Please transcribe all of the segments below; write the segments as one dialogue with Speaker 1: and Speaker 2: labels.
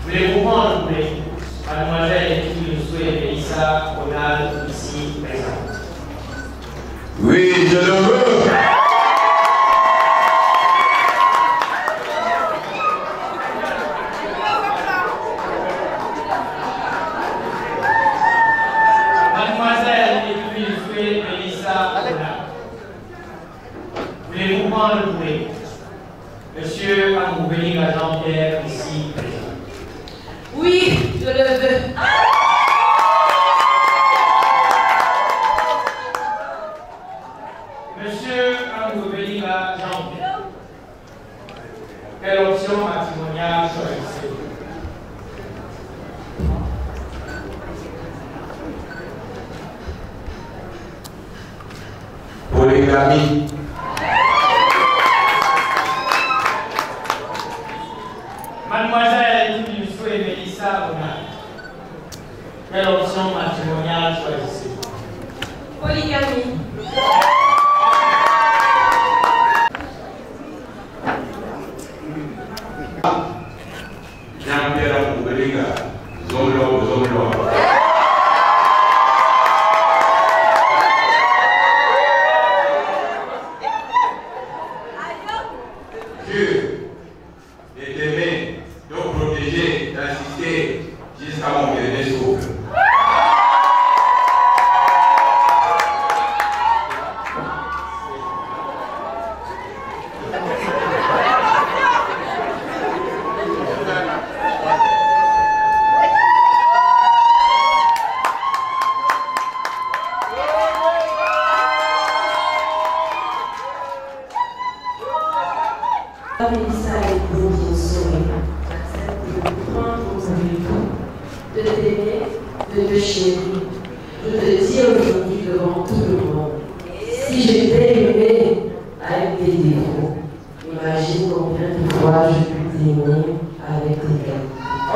Speaker 1: Voulez-vous prendre mademoiselle qui le souhaite, Mélissa Ronald, ici présente?
Speaker 2: Oui, je le veux.
Speaker 1: Mademoiselle et qui le souhaite, Mélissa Ronald. Voulez-vous prendre le bruit? Monsieur Belinga Zomloa, ici présent.
Speaker 3: Oui, je le veux.
Speaker 1: Monsieur Belinga Zomloa, quelle option matrimoniale choisissez-vous?
Speaker 2: Polygamie.
Speaker 1: Mademoiselle Timinsou et Mélissa Ronald, quelle option matrimoniale choisissez-vous?
Speaker 3: Polygamie.
Speaker 2: Belinga Zomloa. Dieu est aimé, donc protéger, d'assister jusqu'à mon dernier souffle.
Speaker 4: Mélissa et vous j'accepte de prendre avec vous, de t'aimer, de te chérir. Je te dis aujourd'hui devant tout le monde, si j'étais aimée avec des défauts, imagine combien de fois je peux t'aimer avec des qualités.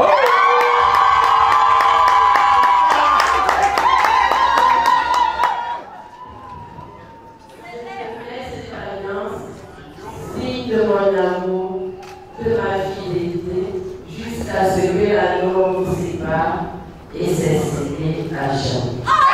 Speaker 4: De mon amour, de ma fidélité, jusqu'à ce que la norme nous sépare et c'est cédé à jamais.